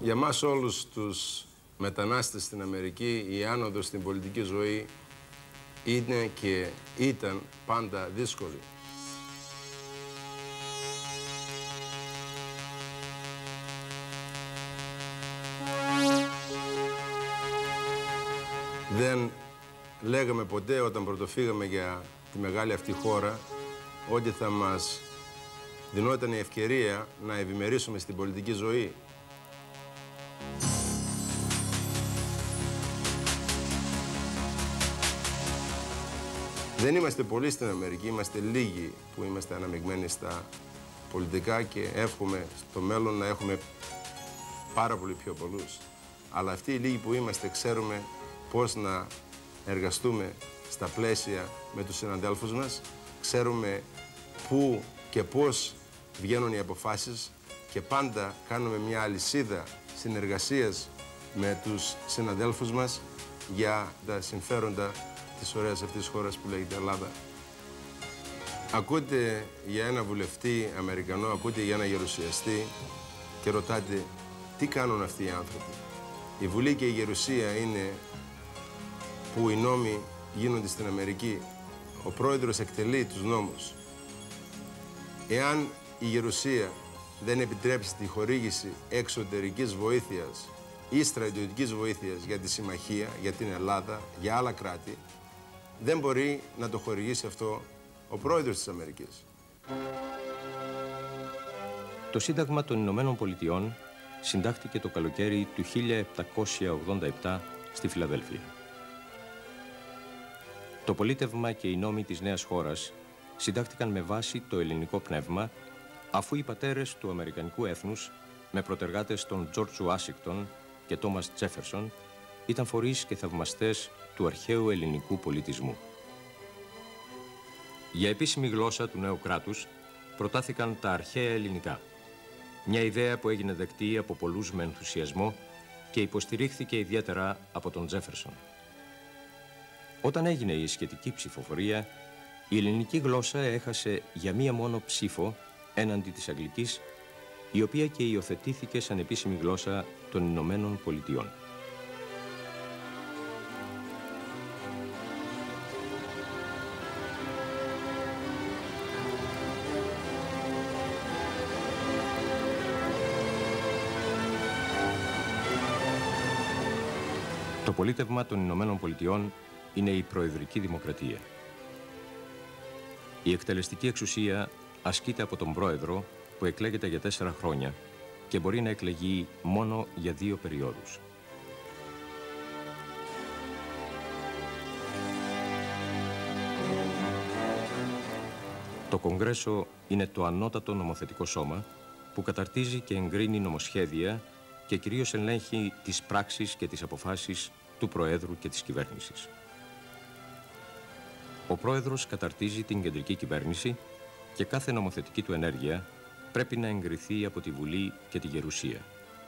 Για μας όλους τους μετανάστες στην Αμερική, η άνοδος στην πολιτική ζωή είναι και ήταν πάντα δύσκολη. Δεν λέγαμε ποτέ όταν πρωτοφύγαμε για τη μεγάλη αυτή χώρα ότι θα μας δινόταν η ευκαιρία να ευημερίσουμε στην πολιτική ζωή. Δεν είμαστε πολλοί στην Αμερική, είμαστε λίγοι που είμαστε αναμειγμένοι στα πολιτικά και εύχομαι στο μέλλον να έχουμε πάρα πολύ πιο πολλούς. Αλλά αυτοί οι λίγοι που είμαστε ξέρουμε πώς να εργαστούμε στα πλαίσια με τους συναντέλφους μας, ξέρουμε πού και πώς βγαίνουν οι αποφάσεις και πάντα κάνουμε μια αλυσίδα συνεργασίας με τους συναντέλφους μας για τα συμφέροντα της ωραίας αυτής της χώρας που λέγεται Ελλάδα. Ακούτε για ένα βουλευτή Αμερικανό, ακούτε για ένα γερουσιαστή και ρωτάτε τι κάνουν αυτοί οι άνθρωποι. Η Βουλή και η Γερουσία είναι που οι νόμοι γίνονται στην Αμερική. Ο πρόεδρος εκτελεί τους νόμους. Εάν η Γερουσία δεν επιτρέψει τη χορήγηση εξωτερικής βοήθειας ή στρατιωτικής βοήθειας για τη συμμαχία, για την Ελλάδα, για άλλα κράτη, δεν μπορεί να το χορηγήσει αυτό ο πρόεδρος της Αμερικής. Το Σύνταγμα των Ηνωμένων Πολιτειών συντάχθηκε το καλοκαίρι του 1787 στη Φιλαδέλφια. Το πολίτευμα και οι νόμοι της νέας χώρας συντάχθηκαν με βάση το ελληνικό πνεύμα, αφού οι πατέρες του αμερικανικού έθνους, με προτεργάτες των Τζορτζ Ουάσιγκτον και Τόμας Τζέφερσον, ήταν φορείς και θαυμαστές του αρχαίου ελληνικού πολιτισμού. Για επίσημη γλώσσα του νέου κράτους προτάθηκαν τα αρχαία ελληνικά, μια ιδέα που έγινε δεκτή από πολλούς με ενθουσιασμό και υποστηρίχθηκε ιδιαίτερα από τον Τζέφερσον. Όταν έγινε η σχετική ψηφοφορία, η ελληνική γλώσσα έχασε για μία μόνο ψήφο έναντι της αγγλικής, η οποία και υιοθετήθηκε σαν επίσημη γλώσσα των Ηνωμένων Πολιτειών. Το πολίτευμα των Ηνωμένων Πολιτειών είναι η προεδρική δημοκρατία. Η εκτελεστική εξουσία ασκείται από τον πρόεδρο που εκλέγεται για 4 χρόνια και μπορεί να εκλεγεί μόνο για 2 περιόδους. Το Κογκρέσο είναι το ανώτατο νομοθετικό σώμα που καταρτίζει και εγκρίνει νομοσχέδια και κυρίως ελέγχει τις πράξεις και τις αποφάσεις του Προέδρου και της κυβέρνησης. Ο Πρόεδρος καταρτίζει την κεντρική κυβέρνηση και κάθε νομοθετική του ενέργεια πρέπει να εγκριθεί από τη Βουλή και τη Γερουσία.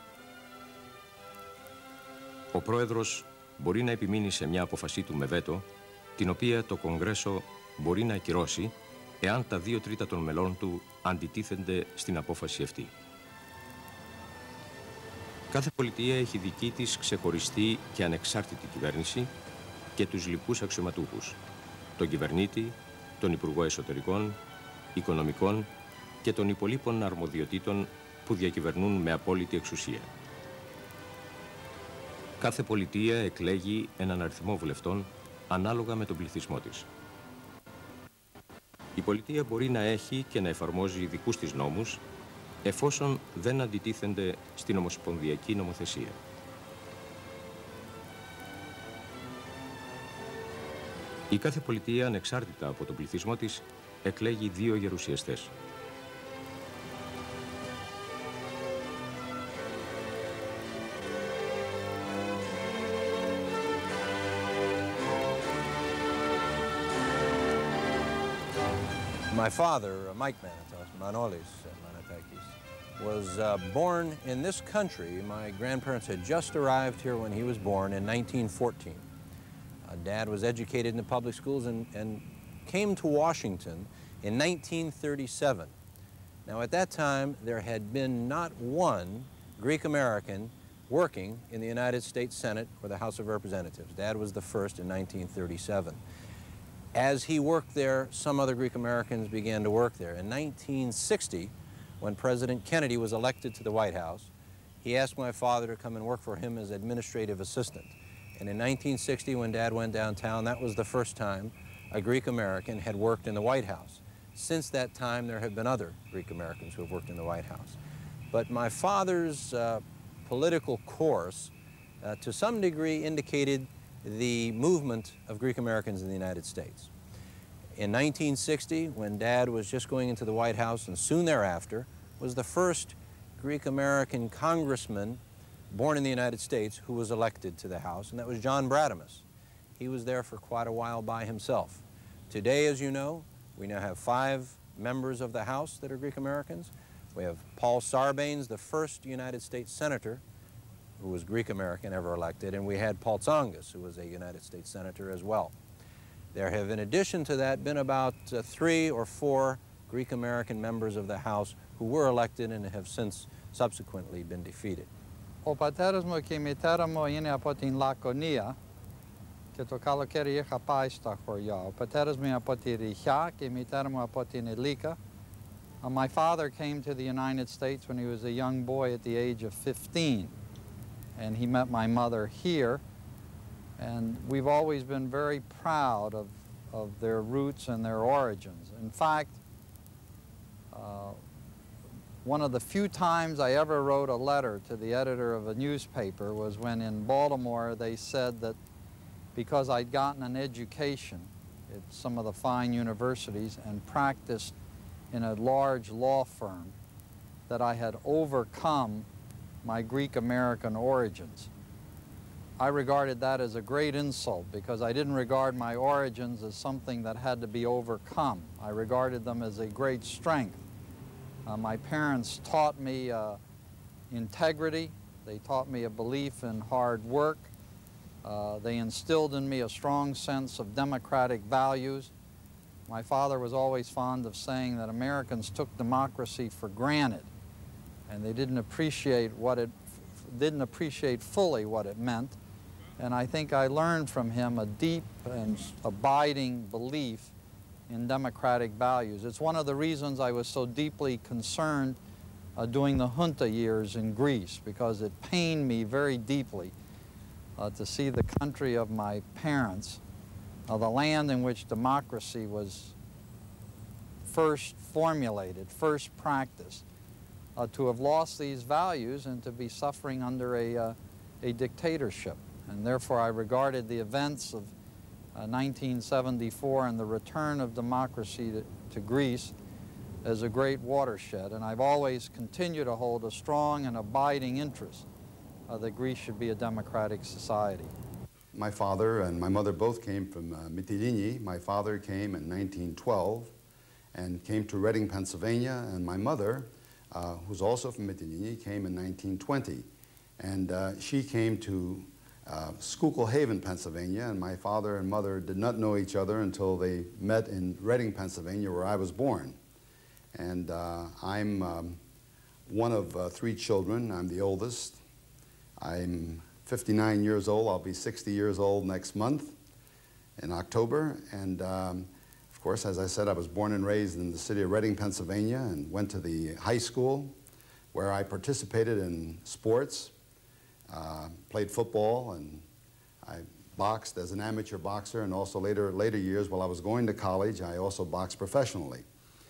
Ο Πρόεδρος μπορεί να επιμείνει σε μια απόφασή του με βέτο, την οποία το Κογκρέσο μπορεί να ακυρώσει εάν τα 2/3 των μελών του αντιτίθενται στην απόφαση αυτή. Κάθε πολιτεία έχει δική της ξεχωριστή και ανεξάρτητη κυβέρνηση και τους λοιπούς αξιωματούχους, τον κυβερνήτη, τον Υπουργό Εσωτερικών, Οικονομικών και των υπολείπων αρμοδιοτήτων που διακυβερνούν με απόλυτη εξουσία. Κάθε πολιτεία εκλέγει έναν αριθμό βουλευτών ανάλογα με τον πληθυσμό της. Η πολιτεία μπορεί να έχει και να εφαρμόζει δικούς της νόμους εφόσον δεν αντιτίθενται στην ομοσπονδιακή νομοθεσία. Η κάθε πολιτεία, ανεξάρτητα από τον πληθυσμό της, εκλέγει 2 γερουσιαστές. My father, Mike Manitos, Manolis Manatakis, was born in this country. My grandparents had just arrived here when he was born in 1914. Dad was educated in the public schools and came to Washington in 1937. Now, at that time, there had been not one Greek American working in the United States Senate or the House of Representatives. Dad was the first in 1937. As he worked there, some other Greek Americans began to work there. In 1960, when President Kennedy was elected to the White House, he asked my father to come and work for him as administrative assistant. And in 1960, when Dad went downtown, that was the first time a Greek American had worked in the White House. Since that time, there have been other Greek Americans who have worked in the White House. But my father's political course, to some degree, indicated the movement of Greek Americans in the United States. In 1960, when Dad was just going into the White House, and soon thereafter, was the first Greek American congressman born in the United States who was elected to the House, and that was John Bradamus. He was there for quite a while by himself. Today, as you know, we now have 5 members of the House that are Greek Americans. We have Paul Sarbanes, the first United States Senator who was Greek American ever elected, and we had Paul Tsongas, who was a United States Senator as well. There have, in addition to that, been about 3 or 4 Greek American members of the House who were elected and have since subsequently been defeated. Ο πατέρας μου και η μητέρα μου είναι από την Λακωνία και το καλοκαίρι είχα πάει στα χωριά. Ο πατέρας μου από τη Ριχιά και η μητέρα μου από την Ελίκα. My father came to the United States when he was a young boy at the age of 15, and he met my mother here, and we've always been very proud of their roots and their origins. In fact, one of the few times I ever wrote a letter to the editor of a newspaper was when in Baltimore they said that because I'd gotten an education at some of the fine universities and practiced in a large law firm, that I had overcome my Greek American origins. I regarded that as a great insult because I didn't regard my origins as something that had to be overcome. I regarded them as a great strength. My parents taught me integrity. They taught me a belief in hard work. They instilled in me a strong sense of democratic values. My father was always fond of saying that Americans took democracy for granted, and they didn't appreciate fully what it meant. And I think I learned from him a deep and abiding belief in democratic values. It's one of the reasons I was so deeply concerned during the junta years in Greece, because it pained me very deeply to see the country of my parents, the land in which democracy was first formulated, first practiced, to have lost these values and to be suffering under a dictatorship. And therefore I regarded the events of 1974 and the return of democracy to Greece as a great watershed. And I've always continued to hold a strong and abiding interest that Greece should be a democratic society. My father and my mother both came from Mytilene. My father came in 1912 and came to Reading, Pennsylvania, and my mother, who's also from Mytilene, came in 1920. And she came to Schuylkill Haven, Pennsylvania, and my father and mother did not know each other until they met in Reading, Pennsylvania, where I was born. And I'm one of 3 children. I'm the oldest. I'm 59 years old. I'll be 60 years old next month in October. And of course, as I said, I was born and raised in the city of Reading, Pennsylvania, and went to the high school where I participated in sports, played football, and I boxed as an amateur boxer, and also later years while I was going to college, I also boxed professionally.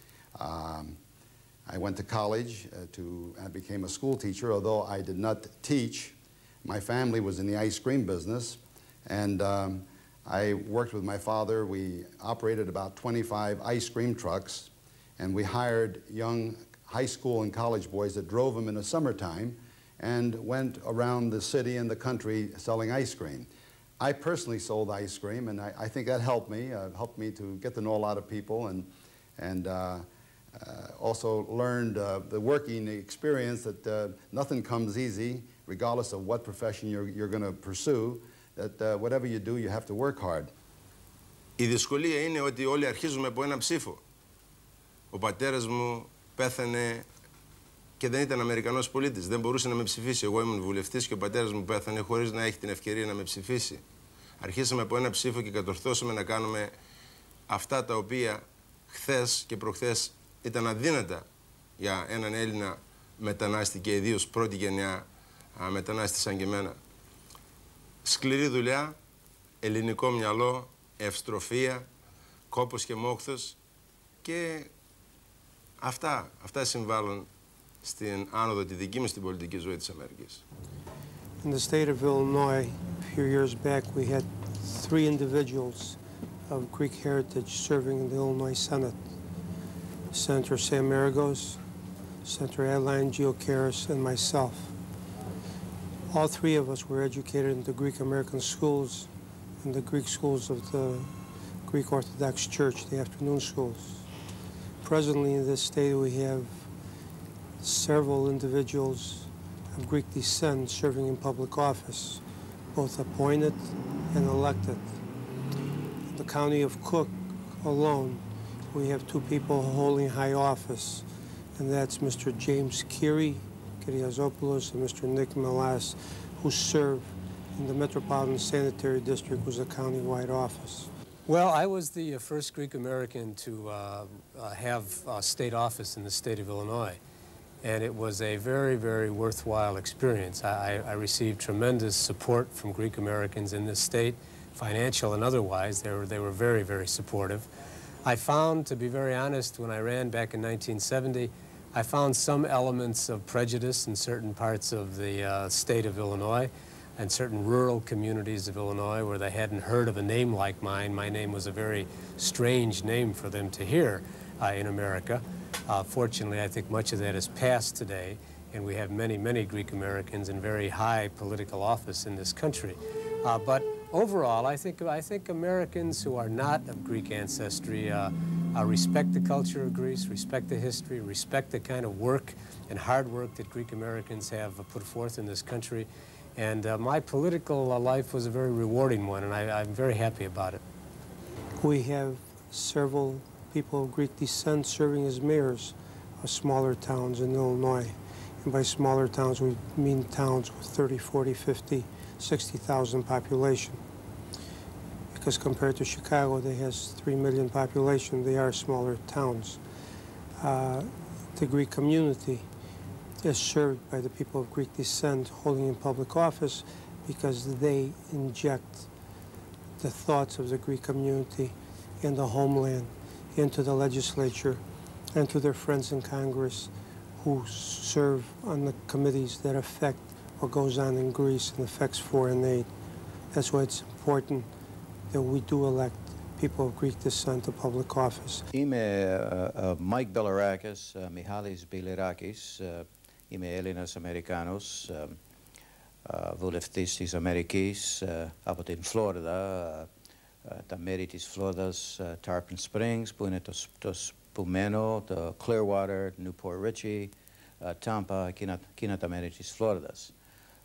I went to college and became a school teacher, although I did not teach. My family was in the ice cream business, and I worked with my father. We operated about 25 ice cream trucks, and we hired young high school and college boys that drove them in the summertime and went around the city and the country selling ice cream. I personally sold ice cream, and I think that helped me to get to know a lot of people, and also learned the working experience that nothing comes easy, regardless of what profession you're going to pursue, that whatever you do, you have to work hard. Η δυσκολία είναι ότι όλοι αρχίζουμε από ένα ψήφο. Ο πατέρας μου πέθανε και δεν ήταν Αμερικανός πολίτης, δεν μπορούσε να με ψηφίσει. Εγώ ήμουν βουλευτής και ο πατέρας μου πέθανε χωρίς να έχει την ευκαιρία να με ψηφίσει. Αρχίσαμε από ένα ψήφο και κατορθώσαμε να κάνουμε αυτά τα οποία χθες και προχθές ήταν αδύνατα για έναν Έλληνα μετανάστη και ιδίως πρώτη γενιά μετανάστη σαν και εμένα. Σκληρή δουλειά, ελληνικό μυαλό, ευστροφία, κόπος και μόχθος και αυτά συμβάλλουν στην άνοδο τη δική μου στην πολιτική ζωή της Αμερικής. In the state of Illinois, a few years back, we had 3 individuals of Greek heritage serving in the Illinois Senate. Senator Sam Maragos, Senator Adeline Geocaris, and myself. All 3 of us were educated in the Greek American schools and the Greek schools of the Greek Orthodox Church, the afternoon schools. Presently in this state we have several individuals of Greek descent serving in public office, both appointed and elected. In the county of Cook alone, we have 2 people holding high office, and that's Mr. James Kyriazopoulos and Mr. Nick Melas, who serve in the Metropolitan Sanitary District, which is a county-wide office. Well, I was the first Greek American to have state office in the state of Illinois, and it was a very, very worthwhile experience. I received tremendous support from Greek Americans in this state, financial and otherwise. They were very, very supportive. I found, to be very honest, when I ran back in 1970, I found some elements of prejudice in certain parts of the state of Illinois and certain rural communities of Illinois where they hadn't heard of a name like mine. My name was a very strange name for them to hear in America. Fortunately, I think much of that is past today, and we have many, many Greek Americans in very high political office in this country. But overall, I think Americans who are not of Greek ancestry respect the culture of Greece, respect the history, respect the kind of work and hard work that Greek Americans have put forth in this country. And my political life was a very rewarding one, and I'm very happy about it. We have several people of Greek descent serving as mayors of smaller towns in Illinois. And by smaller towns, we mean towns with 30, 40, 50, 60,000 population. Because compared to Chicago, that has 3 million population, they are smaller towns. The Greek community is served by the people of Greek descent holding in public office because they inject the thoughts of the Greek community in the homeland, into the legislature, and to their friends in Congress who serve on the committees that affect what goes on in Greece and affects foreign aid. That's why it's important that we do elect people of Greek descent to public office. Είμαι Mike Belarakis, Mihalis Bilirakis. Είμαι Έλληνας Αμερικάνος, βουλευτής της Αμερικής από την Φλόριδα, τα μέρη της Φλόριδας, Tarpon Springs, που είναι το σπουμένο, το Clearwater, Newport Richie, Tampa, εκείνα τα μέρη της Φλόριδας.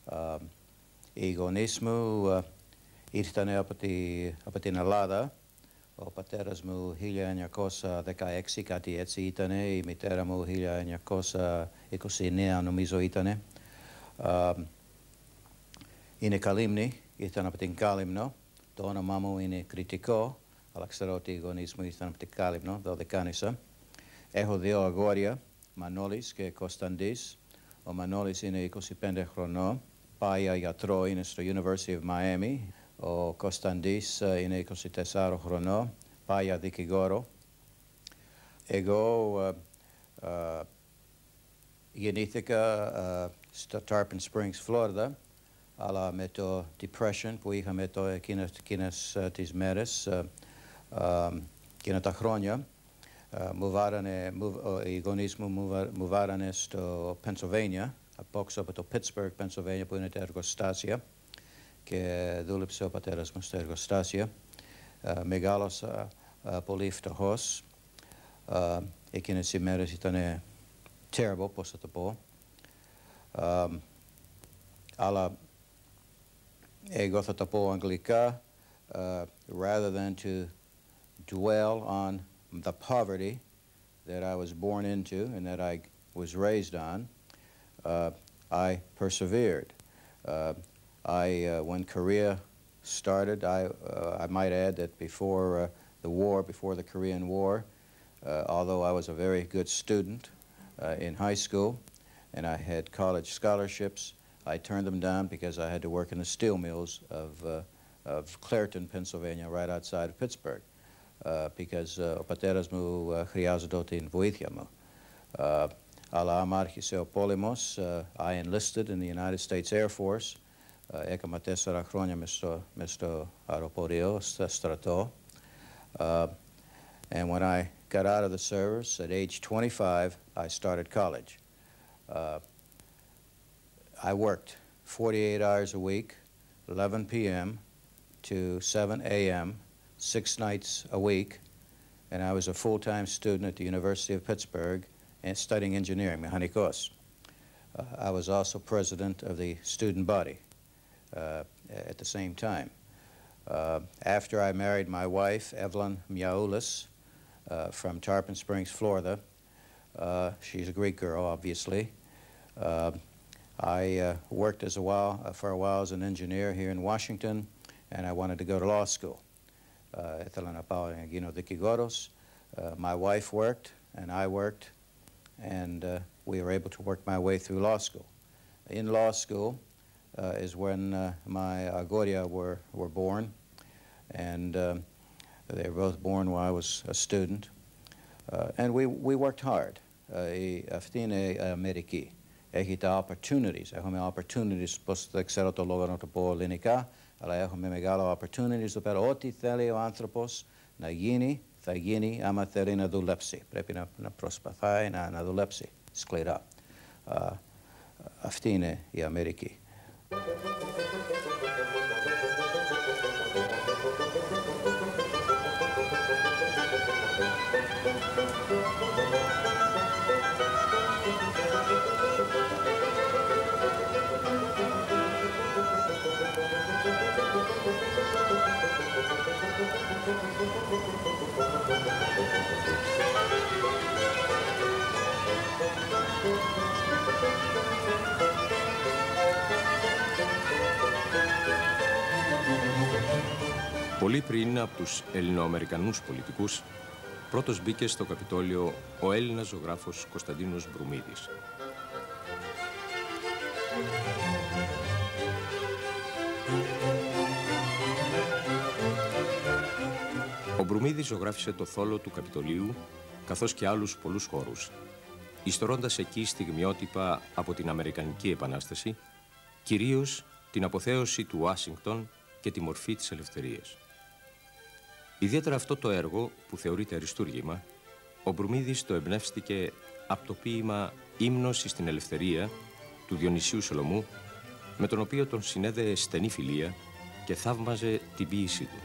Οι γονείς μου ήρθαν από την Ελλάδα. Ο πατέρας μου 1916, κάτι έτσι ήτανε, η μητέρα μου 1929 νομίζω ήτανε. Είναι Καλύμνη, ήρθαν από την Κάλυμνο. Το όνομά μου είναι Κρητικό, αλλά ξέρω ότι οι γονείς μου ήρθαν από την Κάλυμνο, Δωδεκάνησα. Έχω 2 αγόρια, Μανώλης και Κωνσταντής. Ο Μανώλης είναι 25 χρονών, πάει για γιατρό, είναι στο University of Miami. Ο Κωνσταντής είναι 24 χρονών, πάει για δικηγόρο. Εγώ γεννήθηκα στο Tarpon Springs, Φλόριδα, αλλά με το depression που είχαμε εκείνες τις μέρες, εκείνα τα χρόνια, οι γονείς μου μου βάρανε στο Pennsylvania, απόξω από το Pittsburgh, Pennsylvania, που είναι τα εργοστάσια, και δούλεψε ο πατέρας μου στα εργοστάσια. Μεγάλωσα πολύ φτωχός. Εκείνες οι μέρες ήταν terrible, πώς θα το πω. Αλλά εγώ θα το πω αγγλικά. Rather than to dwell on the poverty that I was born into and that I was raised on, I persevered. When Korea started, I might add that before the war, before the Korean War, although I was a very good student in high school and I had college scholarships, I turned them down because I had to work in the steel mills of Clairton, Pennsylvania, right outside of Pittsburgh, because ο πατέρας μου χρειάζεται την βοήθεια μου. Αλλά άμα άρχισε ο πόλεμος, I enlisted in the United States Air Force. Έκανα 4 χρόνια μες στο αεροπορείο, στο στρατό. And when I got out of the service at age 25, I started college. I worked 48 hours a week, 11 p.m. to 7 a.m., 6 nights a week, and I was a full-time student at the University of Pittsburgh and studying engineering, mechanikos. I was also president of the student body at the same time. After I married my wife, Evelyn Miaoulis, from Tarpon Springs, Florida, she's a Greek girl, obviously. I worked for a while as an engineer here in Washington, and I wanted to go to law school. My wife worked, and I worked, and we were able to work my way through law school. In law school is when my agoria were born, and they were both born while I was a student. And we worked hard. Αυτή είναι η Αμερική. Έχει τα opportunities. Έχουμε opportunities, πώς δεν ξέρω το λόγο να το πω ελληνικά, αλλά έχουμε μεγάλο opportunities εδώ πέρα. Ό,τι θέλει ο άνθρωπος να γίνει, θα γίνει άμα θέλει να δουλέψει. Πρέπει να προσπαθάει να δουλέψει σκληρά. Αυτή είναι η Αμερική. Πολύ πριν από τους Ελληνοαμερικανούς πολιτικούς, πρώτος μπήκε στο Καπιτόλιο ο Έλληνας ζωγράφος Κωνσταντίνος Μπρουμίδης. Ο Μπρουμίδης ζωγράφισε το θόλο του Καπιτολίου, καθώς και άλλους πολλούς χώρους, ιστορώντας εκεί στιγμιότυπα από την Αμερικανική Επανάσταση, κυρίως την αποθέωση του Ουάσιγκτον και τη μορφή της ελευθερίας. Ιδιαίτερα αυτό το έργο, που θεωρείται αριστούργημα, ο Μπρουμίδης το εμπνεύστηκε από το ποίημα «Ύμνος στην Ελευθερία» του Διονυσίου Σολομού, με τον οποίο τον συνέδεε στενή φιλία και θαύμαζε την ποίησή του.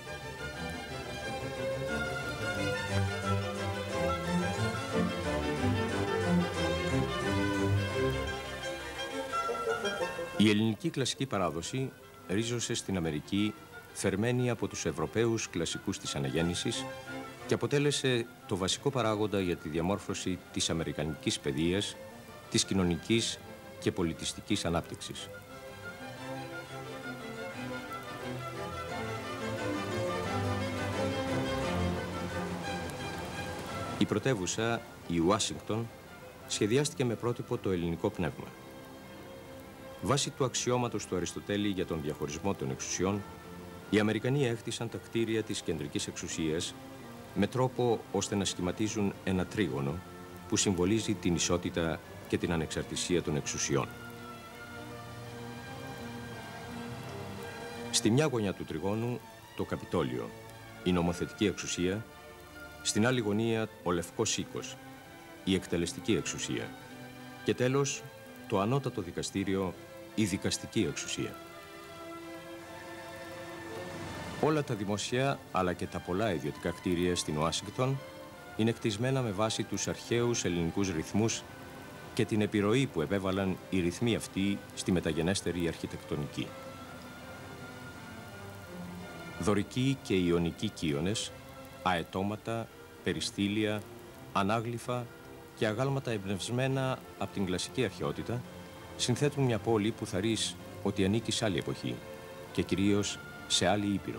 Η ελληνική κλασική παράδοση ρίζωσε στην Αμερική, φερμένη από τους Ευρωπαίους κλασικούς της αναγέννησης, και αποτέλεσε το βασικό παράγοντα για τη διαμόρφωση της αμερικανικής παιδείας, της κοινωνικής και πολιτιστικής ανάπτυξης. Η πρωτεύουσα, η Ουάσιγκτον, σχεδιάστηκε με πρότυπο το ελληνικό πνεύμα. Βάσει του αξιώματος του Αριστοτέλη για τον διαχωρισμό των εξουσιών, οι Αμερικανοί έχτισαν τα κτίρια της κεντρικής εξουσίας με τρόπο ώστε να σχηματίζουν ένα τρίγωνο που συμβολίζει την ισότητα και την ανεξαρτησία των εξουσιών. Στη μια γωνιά του τριγώνου το Καπιτόλιο, η νομοθετική εξουσία, στην άλλη γωνία ο Λευκός Οίκος, η εκτελεστική εξουσία και τέλος το ανώτατο δικαστήριο, η δικαστική εξουσία. Όλα τα δημοσία αλλά και τα πολλά ιδιωτικά κτίρια στην Ουάσιγκτον είναι κτισμένα με βάση τους αρχαίους ελληνικούς ρυθμούς και την επιρροή που επέβαλαν οι ρυθμοί αυτοί στη μεταγενέστερη αρχιτεκτονική. Δωρικοί και ιωνικοί κύονες, αετώματα, περιστήλια, ανάγλυφα και αγάλματα εμπνευσμένα από την κλασική αρχαιότητα συνθέτουν μια πόλη που θα ρεις ότι ανήκει σε άλλη εποχή και κυρίως σε άλλη ήπειρο.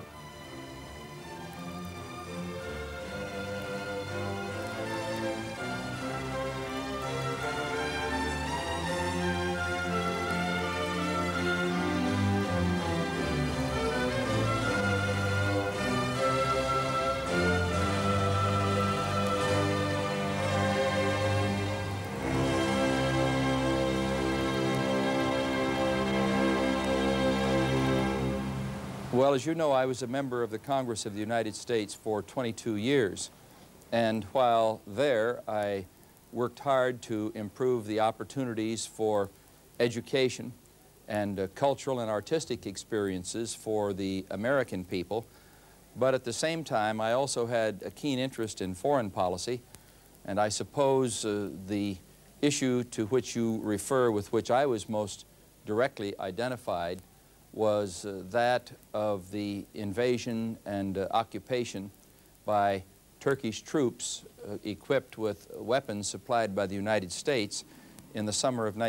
Well, as you know, I was a member of the Congress of the United States for 22 years. And while there, I worked hard to improve the opportunities for education and cultural and artistic experiences for the American people. But at the same time, I also had a keen interest in foreign policy. And I suppose the issue to which you refer, with which I was most directly identified, was that of the invasion and occupation by Turkish troops equipped with weapons supplied by the United States in the summer of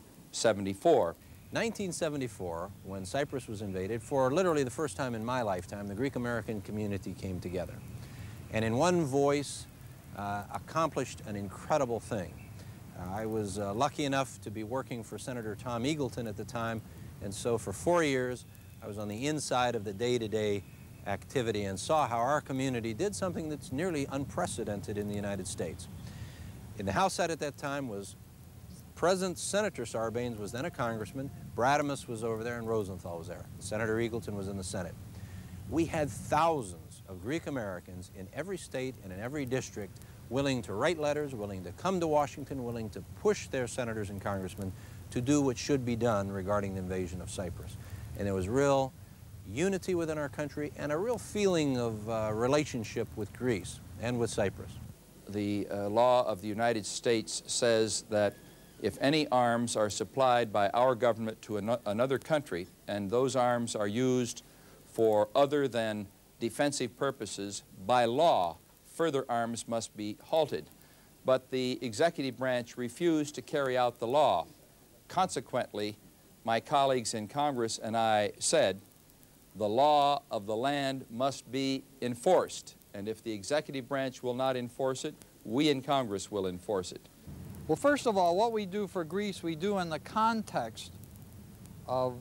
1974. 1974, when Cyprus was invaded, for literally the first time in my lifetime, the Greek-American community came together. And in one voice, accomplished an incredible thing. I was lucky enough to be working for Senator Tom Eagleton at the time, and so for 4 years, I was on the inside of the day-to-day activity and saw how our community did something that's nearly unprecedented in the United States. In the House Senate at that time was President Senator Sarbanes was then a congressman, Bradamus was over there, and Rosenthal was there. Senator Eagleton was in the Senate. We had thousands of Greek Americans in every state and in every district willing to write letters, willing to come to Washington, willing to push their senators and congressmen to do what should be done regarding the invasion of Cyprus. And there was real unity within our country and a real feeling of relationship with Greece and with Cyprus. The law of the United States says that if any arms are supplied by our government to another country and those arms are used for other than defensive purposes, by law, further arms must be halted. But the executive branch refused to carry out the law. Consequently, my colleagues in Congress and I said, the law of the land must be enforced. And if the executive branch will not enforce it, we in Congress will enforce it. Well, first of all, what we do for Greece, we do in the context of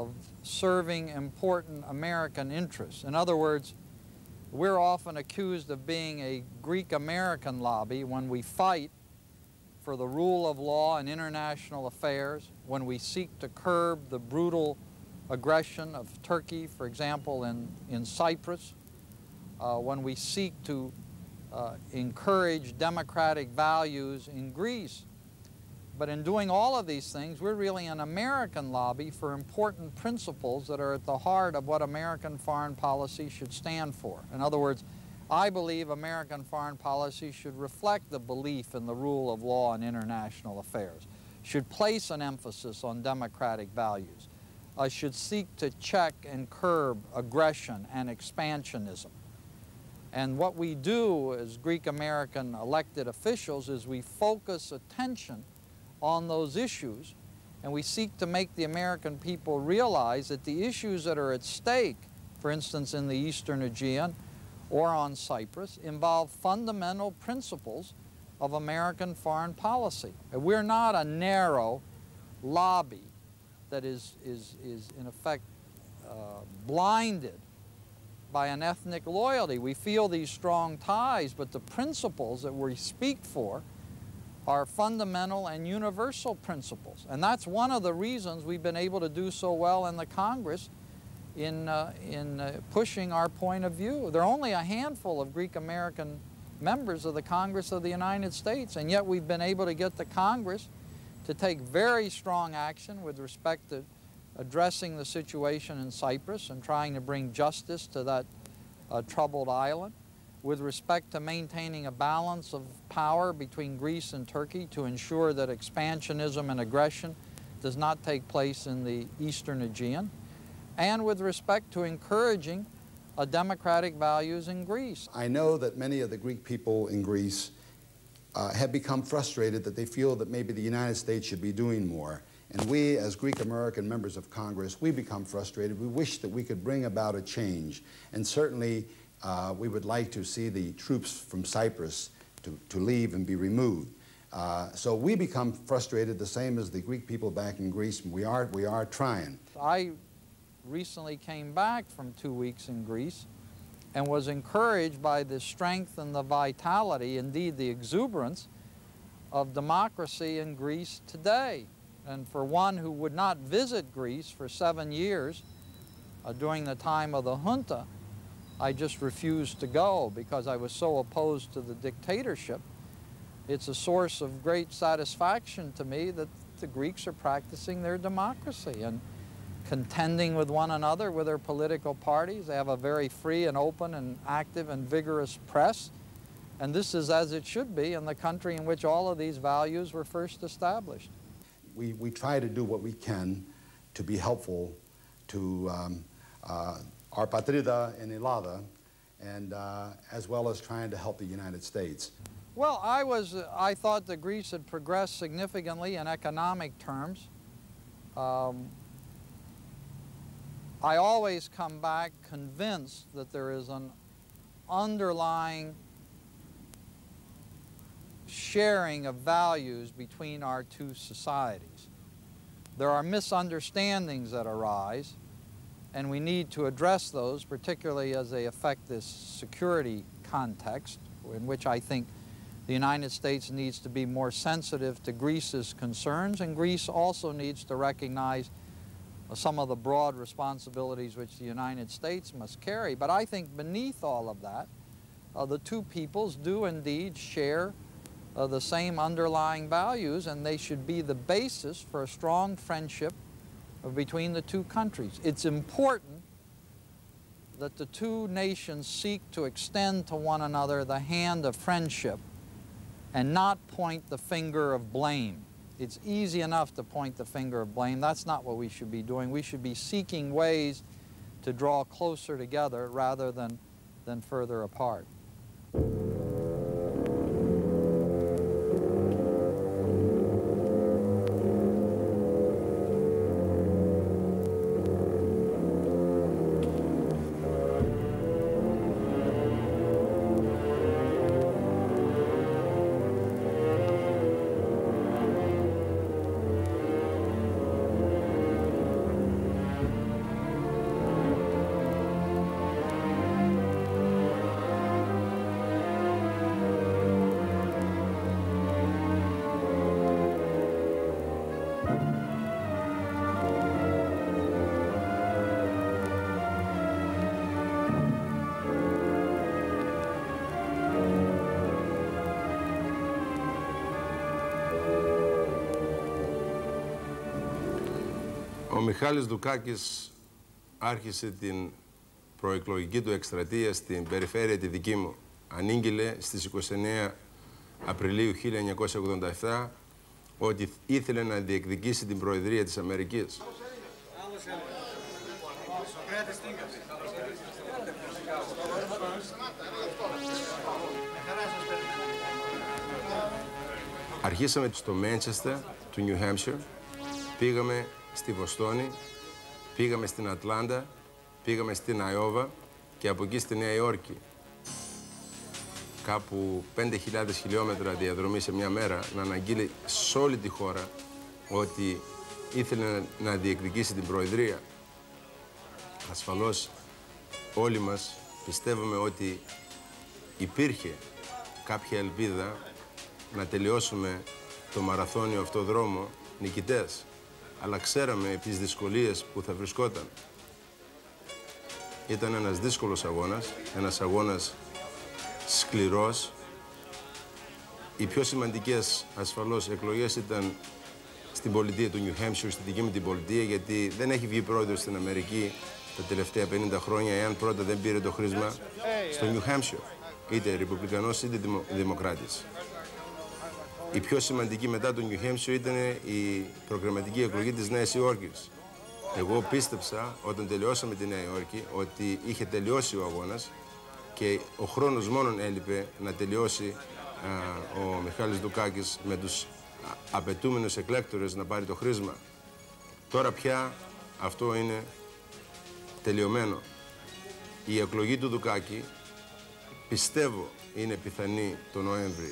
serving important American interests. In other words, we're often accused of being a Greek-American lobby when we fight for the rule of law in international affairs, when we seek to curb the brutal aggression of Turkey, for example, in Cyprus, when we seek to encourage democratic values in Greece. But in doing all of these things, we're really an American lobby for important principles that are at the heart of what American foreign policy should stand for. In other words, I believe American foreign policy should reflect the belief in the rule of law in international affairs, should place an emphasis on democratic values, should seek to check and curb aggression and expansionism. And what we do as Greek-American elected officials is we focus attention on those issues, and we seek to make the American people realize that the issues that are at stake, for instance in the Eastern Aegean or on Cyprus, involve fundamental principles of American foreign policy. We're not a narrow lobby that is in effect blinded by an ethnic loyalty. We feel these strong ties, but the principles that we speak for are fundamental and universal principles. And that's one of the reasons we've been able to do so well in the Congress in pushing our point of view. There are only a handful of Greek-American members of the Congress of the United States, and yet we've been able to get the Congress to take very strong action with respect to addressing the situation in Cyprus and trying to bring justice to that troubled island, with respect to maintaining a balance of power between Greece and Turkey to ensure that expansionism and aggression does not take place in the Eastern Aegean, and with respect to encouraging democratic values in Greece. I know that many of the Greek people in Greece have become frustrated that they feel that maybe the United States should be doing more. And we, as Greek American members of Congress, we become frustrated. We wish that we could bring about a change. And certainly, we would like to see the troops from Cyprus to leave and be removed. So we become frustrated the same as the Greek people back in Greece. We are trying. I recently came back from 2 weeks in Greece and was encouraged by the strength and the vitality, indeed the exuberance, of democracy in Greece today. And for one who would not visit Greece for 7 years during the time of the junta, I just refused to go because I was so opposed to the dictatorship. It's a source of great satisfaction to me that the Greeks are practicing their democracy and contending with one another with their political parties. They have a very free and open and active and vigorous press. And this is as it should be in the country in which all of these values were first established. We try to do what we can to be helpful to our patrida in Ελλάδα, and as well as trying to help the United States. Well, I thought that Greece had progressed significantly in economic terms. I always come back convinced that there is an underlying sharing of values between our two societies. There are misunderstandings that arise, and we need to address those, particularly as they affect this security context, in which I think the United States needs to be more sensitive to Greece's concerns, and Greece also needs to recognize some of the broad responsibilities which the United States must carry. But I think beneath all of that, the two peoples do indeed share the same underlying values, and they should be the basis for a strong friendship between the two countries. It's important that the two nations seek to extend to one another the hand of friendship and not point the finger of blame. It's easy enough to point the finger of blame. That's not what we should be doing. We should be seeking ways to draw closer together rather than further apart. Ο Μιχάλης Δουκάκης άρχισε την προεκλογική του εκστρατεία στην περιφέρεια τη δική μου. Ανήγγειλε στις 29 Απριλίου 1987 ότι ήθελε να διεκδικήσει την Προεδρία της Αμερικής. Αρχίσαμε στο Μάντσεστερ του Νιου Χάμψιρ, πήγαμε στη Βοστόνη, πήγαμε στην Ατλάντα, πήγαμε στην Αϊόβα και από εκεί στη Νέα Υόρκη. Κάπου 5.000 χιλιόμετρα διαδρομή σε μια μέρα, να αναγγείλει σε όλη τη χώρα ότι ήθελε να διεκδικήσει την Προεδρία. Ασφαλώς όλοι μας πιστεύουμε ότι υπήρχε κάποια ελπίδα να τελειώσουμε το μαραθώνιο αυτό δρόμο νικητές. Αλλά ξέραμε τις δυσκολίες που θα βρισκόταν. Ήταν ένας δύσκολος αγώνας, ένας αγώνας σκληρός. Οι πιο σημαντικές ασφαλώς εκλογές ήταν στην πολιτεία του Νιου Χάμψιρ, στη δική μου την πολιτεία, γιατί δεν έχει βγει πρόεδρος στην Αμερική τα τελευταία 50 χρόνια, εάν πρώτα δεν πήρε το χρήσμα στο Νιου Χάμψιρ, είτε Ρεπουμπλικανός είτε Δημοκράτης. Η πιο σημαντική μετά το Νιου Χάμψιρ ήταν η προγραμματική εκλογή της Νέας Υόρκης. Εγώ πίστεψα όταν τελειώσαμε τη Νέα Υόρκη ότι είχε τελειώσει ο αγώνας και ο χρόνος μόνον έλειπε να τελειώσει ο Μιχάλης Δουκάκης με τους απαιτούμενους εκλέκτορες να πάρει το χρήσμα. Τώρα πια αυτό είναι τελειωμένο. Η εκλογή του Δουκάκη πιστεύω είναι πιθανή το Νοέμβρη.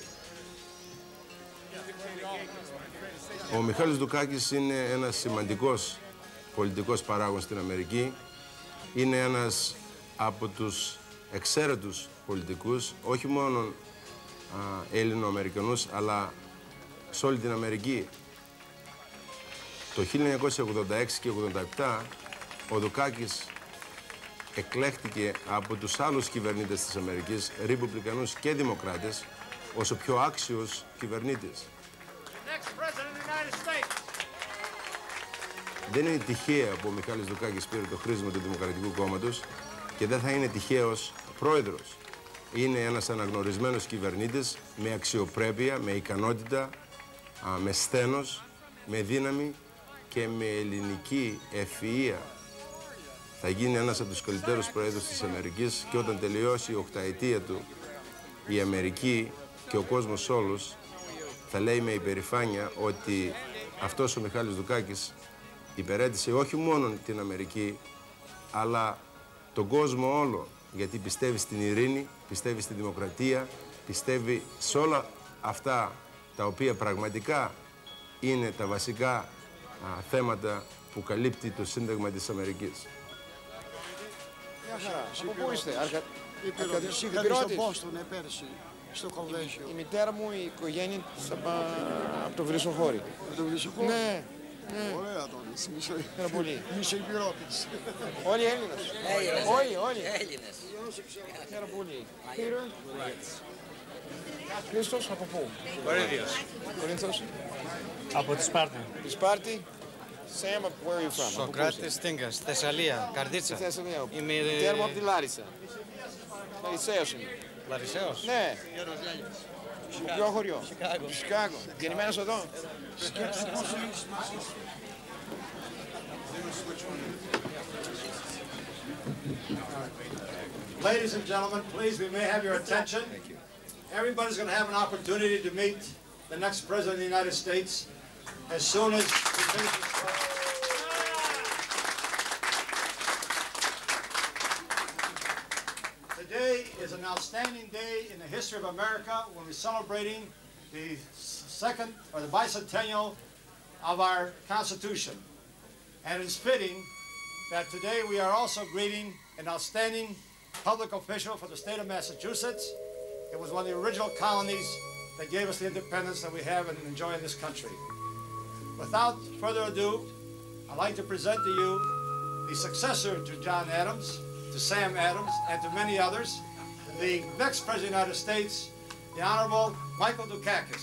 Ο Μιχάλης Δουκάκης είναι ένας σημαντικός πολιτικός παράγων στην Αμερική. Είναι ένας από τους εξαίρετους πολιτικούς, όχι μόνο Έλληνο-Αμερικανούς, αλλά σε όλη την Αμερική. Το 1986 και 1987 ο Δουκάκης εκλέχτηκε από τους άλλους κυβερνήτες της Αμερικής, Ρεπουμπλικανούς και Δημοκράτες, ως ο πιο άξιος κυβερνήτης. Δεν είναι τυχαία που ο Μιχάλης Δουκάκης πήρε το χρήσμα του Δημοκρατικού Κόμματος και δεν θα είναι τυχαίος πρόεδρος. Είναι ένας αναγνωρισμένος κυβερνήτης με αξιοπρέπεια, με ικανότητα, με σθένος, με δύναμη και με ελληνική ευφυΐα. Θα γίνει ένας από τους καλύτερους πρόεδρους της Αμερικής και όταν τελειώσει η οκταετία του, η Αμερική και ο κόσμος όλος θα λέει με υπερηφάνεια ότι αυτός ο Μιχάλης Δουκάκης υπερέτησε όχι μόνο την Αμερική, αλλά τον κόσμο όλο, γιατί πιστεύει στην ειρήνη, πιστεύει στη δημοκρατία, πιστεύει σε όλα αυτά τα οποία πραγματικά είναι τα βασικά θέματα που καλύπτει το Σύνταγμα της Αμερικής. Μια χαρά. Από πού είστε? Υπηρώτης. Στο Boston, πέρσι, στο convention. Η μητέρα μου, η οικογένεια της από το Βρυσοχώρι. Από το Βρυσοχώρι? Ναι. Ωραία τον είσαι. Πέρα πολύ. Είσαι υπηρώτης. Όλοι Έλληνες. Όλοι. Έλληνες. Πέρα πολύ. Χρήστος, από πού? Κορίνθος. Από τη Σπάρτη. Τη Σπάρτη. Sam, where are you from? Σοκράτης Στίγκας, Θεσσαλία, Καρδίτσα. Θεσσαλία. Η μητέρα μου από τη Λάρισα. Λαρισαίος είμαι. Λαρισαίος. Ναι. Ποιο χωριό? Σικάγο. Γεννημένος εδώ. Ladies and gentlemen, please, we may have your attention. Everybody's going to have an opportunity to meet the next President of the United States as soon as we finish this program. Today is an outstanding day in the history of America when we're celebrating the second or the bicentennial of our Constitution. And it's fitting that today we are also greeting an outstanding public official for the state of Massachusetts. It was one of the original colonies that gave us the independence that we have and enjoy in this country. Without further ado, I'd like to present to you the successor to John Adams, to Sam Adams, and to many others, the next President of the United States, the Honorable Michael Dukakis.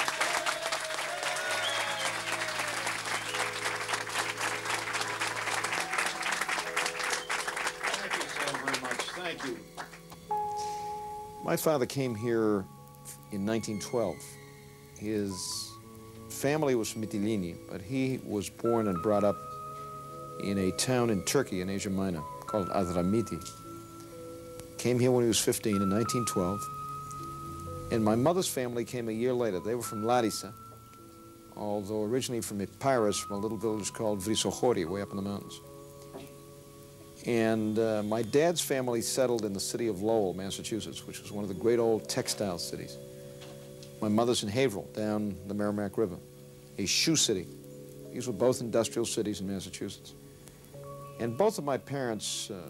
Thank you so very much. Thank you. My father came here in 1912. His family was from Mytilene, but he was born and brought up in a town in Turkey in Asia Minor called Adramiti. Came here when he was 15 in 1912. And my mother's family came a year later. They were from Larissa, although originally from Epirus, from a little village called Vrisochori, way up in the mountains. And my dad's family settled in the city of Lowell, Massachusetts, which was one of the great old textile cities. My mother's in Haverhill, down the Merrimack River, a shoe city. These were both industrial cities in Massachusetts. And both of my parents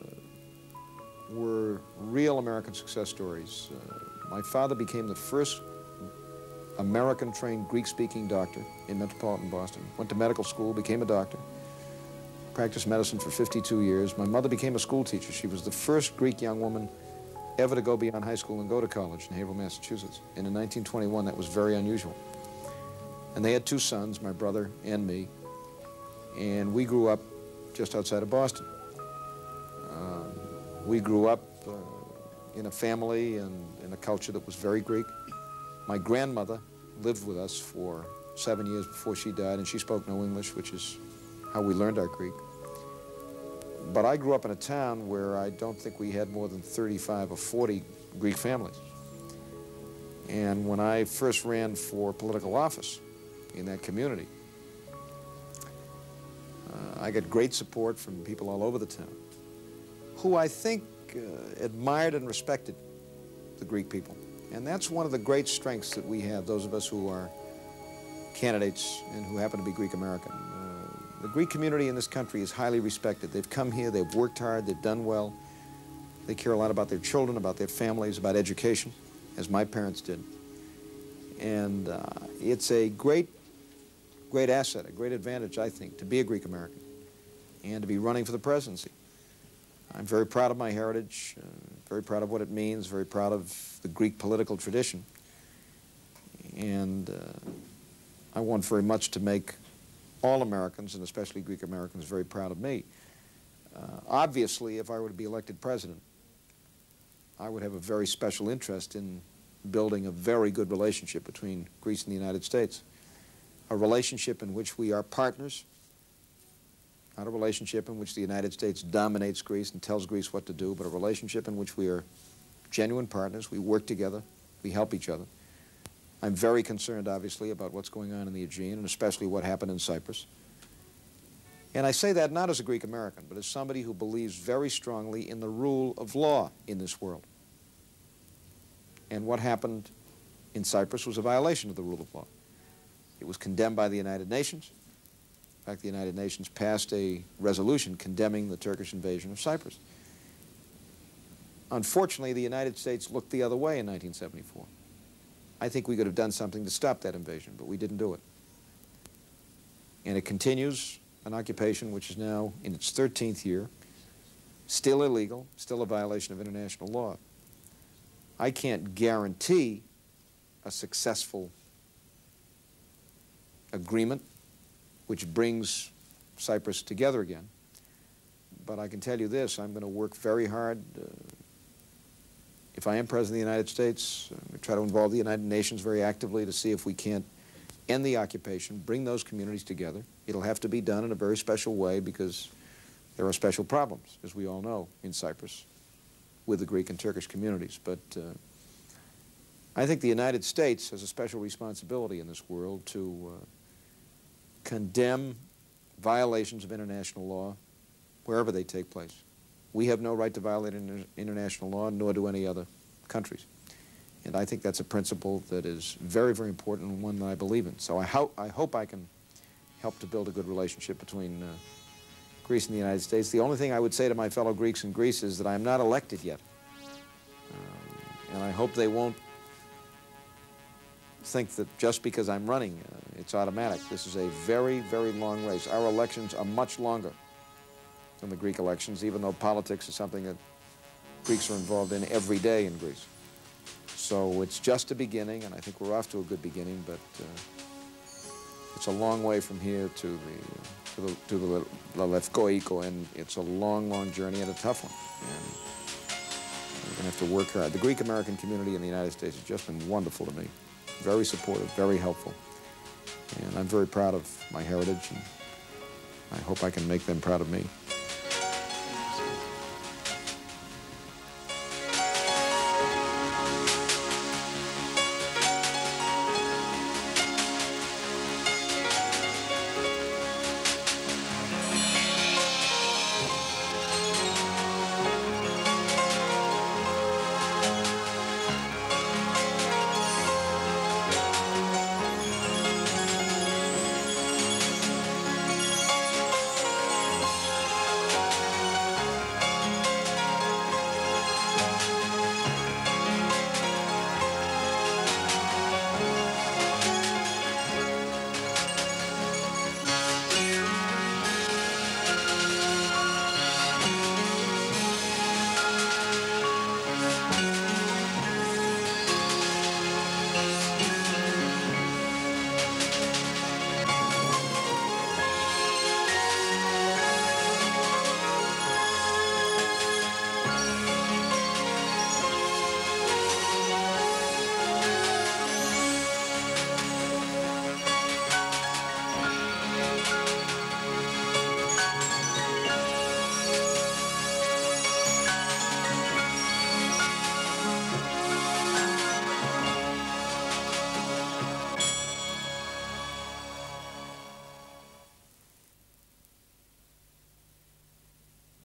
were real American success stories. My father became the first American-trained Greek-speaking doctor in metropolitan Boston. Went to medical school, became a doctor, practiced medicine for 52 years. My mother became a school teacher. She was the first Greek young woman ever to go beyond high school and go to college in Haverhill, Massachusetts. And in 1921, that was very unusual. And they had two sons, my brother and me, and we grew up just outside of Boston. We grew up in a family and in a culture that was very Greek. My grandmother lived with us for 7 years before she died, and she spoke no English, which is how we learned our Greek. But I grew up in a town where I don't think we had more than 35 or 40 Greek families. And when I first ran for political office in that community, I got great support from people all over the town who I think admired and respected the Greek people. And that's one of the great strengths that we have, those of us who are candidates and who happen to be Greek American. The Greek community in this country is highly respected. They've come here, they've worked hard, they've done well. They care a lot about their children, about their families, about education, as my parents did. And it's a great asset, a great advantage, I think, to be a Greek American and to be running for the presidency. I'm very proud of my heritage, very proud of what it means, very proud of the Greek political tradition. And I want very much to make all Americans, and especially Greek Americans, very proud of me. Obviously, if I were to be elected president, I would have a very special interest in building a very good relationship between Greece and the United States. A relationship in which we are partners, not a relationship in which the United States dominates Greece and tells Greece what to do, but a relationship in which we are genuine partners, we work together, we help each other. I'm very concerned, obviously, about what's going on in the Aegean, and especially what happened in Cyprus. And I say that not as a Greek American, but as somebody who believes very strongly in the rule of law in this world. And what happened in Cyprus was a violation of the rule of law. It was condemned by the United Nations. In fact, the United Nations passed a resolution condemning the Turkish invasion of Cyprus. Unfortunately, the United States looked the other way in 1974. I think we could have done something to stop that invasion, but we didn't do it. And it continues, an occupation which is now in its 13th year, still illegal, still a violation of international law. I can't guarantee a successful agreement which brings Cyprus together again. But I can tell you this, I'm going to work very hard. If I am President of the United States, I'm going to try to involve the United Nations very actively to see if we can't end the occupation, bring those communities together. It'll have to be done in a very special way because there are special problems, as we all know, in Cyprus with the Greek and Turkish communities. But I think the United States has a special responsibility in this world to condemn violations of international law wherever they take place. We have no right to violate international law, nor do any other countries. And I think that's a principle that is very, very important and one that I believe in. So I hope I can help to build a good relationship between Greece and the United States. The only thing I would say to my fellow Greeks in Greece is that I'm not elected yet. And I hope they won't think that just because I'm running, it's automatic. This is a very, very long race. Our elections are much longer than the Greek elections, even though politics is something that Greeks are involved in every day in Greece. So it's just a beginning, and I think we're off to a good beginning, but it's a long way from here to the Lefko Iko, and it's a long, long journey and a tough one. And we're going to have to work hard. The Greek-American community in the United States has just been wonderful to me. Very supportive, very helpful. And I'm very proud of my heritage, and I hope I can make them proud of me.